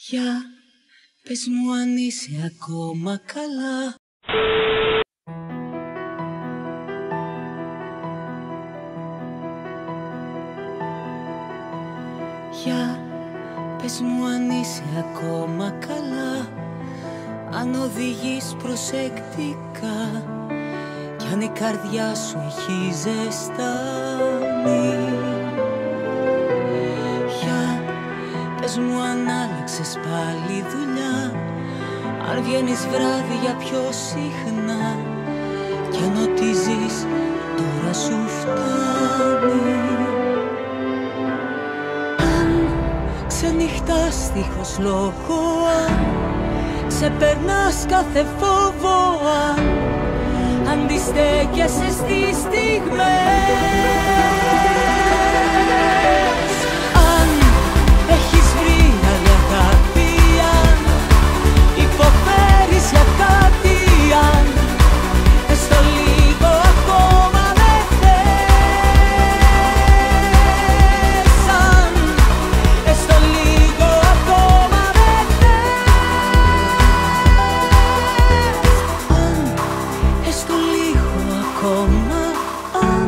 Για πες μου αν είσαι ακόμα καλά. Για πες μου αν είσαι ακόμα καλά, αν οδηγείς προσεκτικά κι αν η καρδιά σου έχει ζεστάνει. Για πες μου αν άλλαξες πάλι δουλειά, αν βγαίνεις βράδια πιο συχνά κι αν ό,τι ζεις τώρα σου φτάνει. Αν ξενυχτάς δίχως λόγο, αν ξεπερνάς κάθε φόβο, αν αντιστέκεσαι στις στιγμές, αν έχεις βρει άλλη αγάπη, αν υποφέρεις για κάτι, αν έστω λίγο ακόμα με θες, αν έστω λίγο ακόμα με θες, αν έστω λίγο ακόμα, αν.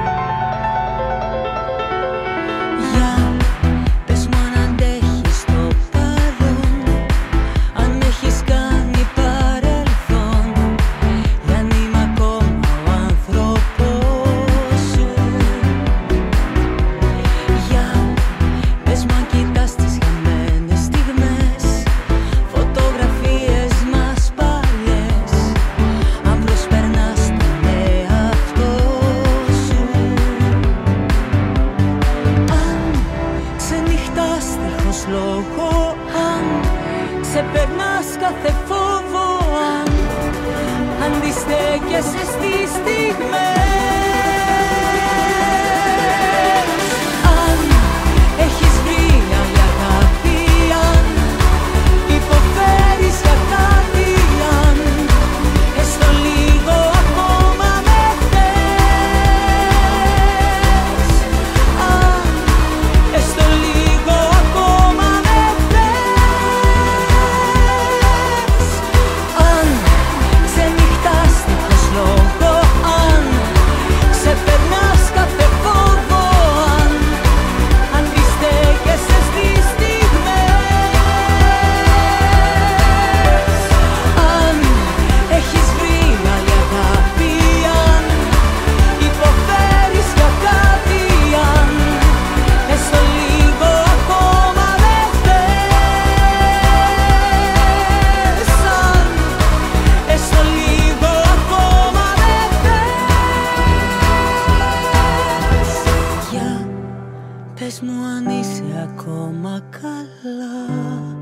Για πες μου αν αντέχεις το παρόν, αν έχεις κάνει παρελθόν, ή αν είμαι ακόμα ο άνθρωπος σου. Για πες μου αν κοιτάς τις χαμένες στιγμές, φωτογραφίες μας παλιές, αν προσπερνάς τον εαυτό σου. Αν ξενυχτάς δίχως λόγο, αν ξεπερνάς κάθε φόβο, αν αντιστέκεσαι στις στιγμές, αν έχεις βρει άλλη αγάπη, αν υποφέρεις για κάτι, αν έστω λίγο ακόμα με θες, αν έστω λίγο ακόμα με θες, αν ξενυχτάς δίχως λόγο, αν ξεπερνάς κάθε φόβο, αν αντιστέκεσαι στις στιγμές, αν έχεις βρει άλλη αγάπη, αν υποφέρεις για κάτι, αν έστω λίγο ακόμα με θες, αν έστω λίγο ακόμα με θες. Για πες μου αν είσαι ακόμα καλά.